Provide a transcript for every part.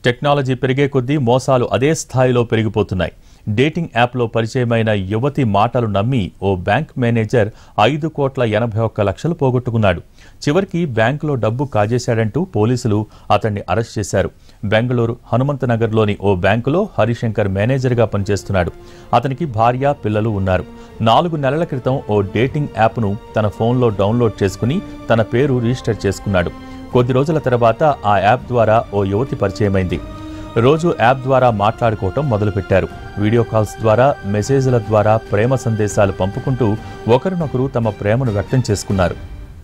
Technology పెరిగే కొద్దీ మోసాలు అదే స్థాయిలో పెరిగిపోతున్నాయి. డేటింగ్ యాప్లో పరిచయమైన యువతి మాటలు నమ్మి ఓ బ్యాంక్ మేనేజర్ 5,81,00,000 పోగొట్టుకున్నాడు. చివరికి బ్యాంకులో డబ్బు కాజేశాడంటూ పోలీసులు అతన్ని అరెస్ట్ చేశారు. బెంగళూరు హనుమంతనగర్లోని ఓ బ్యాంకులో హరిశంకర్ మేనేజర్గా పనిచేస్తున్నాడు. అతనికి భార్య, పిల్లలు ఉన్నారు. 4 నెలల క్రితం ఓ డేటింగ్ యాప్ను తన ఫోన్లో డౌన్లోడ్ చేసుకుని తన పేరు రిజిస్టర్ చేసుకున్నాడు. కొద్ది రోజుల తర్వాత ఆ యాప్ ద్వారా ఓ యువతి పరిచయమైంది. రోజు యాప్ ద్వారా మాట్లాడుకోవటం మొదలుపెట్టారు. వీడియో కాల్స్ ద్వారా, మెసేజ్ల ద్వారా ప్రేమ సందేశాలు పంపుకుంటూ ఒకరినొకరు తమ ప్రేమను వ్యక్తం చేసుకున్నారు.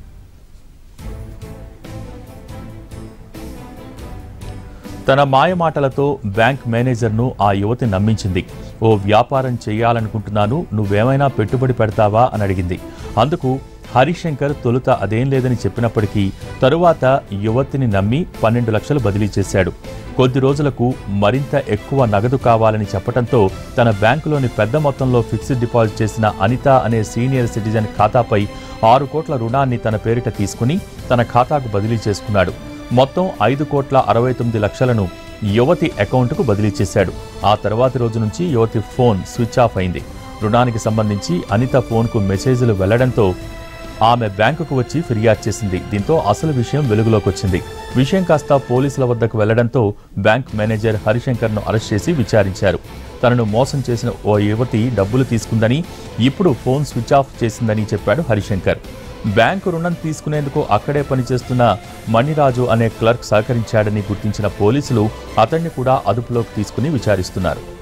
తన మాయమాటలతో బ్యాంక్ మేనేజర్ను ఆ యువతి నమ్మించింది. ఓ వ్యాపారం చేయాలనుకుంటున్నాను, నువ్వేమైనా పెట్టుబడి పెడతావా అని అడిగింది. అందుకు హరిశంకర్ తొలుత అదేం లేదని చెప్పినప్పటికీ తరువాత యువతిని నమ్మి 12 లక్షలు బదిలీ చేశాడు. కొద్ది రోజులకు మరింత ఎక్కువ నగదు కావాలని చెప్పడంతో తన బ్యాంకులోని పెద్ద మొత్తంలో ఫిక్స్డ్ డిపాజిట్ చేసిన అనిత అనే సీనియర్ సిటిజన్ ఖాతాపై 6 కోట్ల రుణాన్ని తన పేరిట తీసుకుని తన ఖాతాకు బదిలీ చేసుకున్నాడు. మొత్తం 5,69,00,000ను యువతి అకౌంట్కు బదిలీ చేశాడు. ఆ తర్వాతి రోజు నుంచి యువతి ఫోన్ స్విచ్ ఆఫ్ అయింది. రుణానికి సంబంధించి అనిత ఫోన్కు మెసేజ్లు వెళ్లడంతో ఆమె బ్యాంకుకు వచ్చి ఫిర్యాదు చేసింది. దీంతో అసలు విషయం వెలుగులోకి వచ్చింది. విషయం కాస్త పోలీసుల వద్దకు వెళ్లడంతో బ్యాంక్ మేనేజర్ హరిశంకర్ను అరెస్ట్ చేసి విచారించారు. తనను మోసం చేసిన ఓ యువతి డబ్బులు తీసుకుందని, ఇప్పుడు ఫోన్ స్విచ్ ఆఫ్ చేసిందని చెప్పాడు హరిశంకర్. బ్యాంకు రుణం తీసుకునేందుకు అక్కడే పనిచేస్తున్న మణిరాజు అనే క్లర్క్ సహకరించాడని గుర్తించిన పోలీసులు అతన్ని కూడా అదుపులోకి తీసుకుని విచారిస్తున్నారు.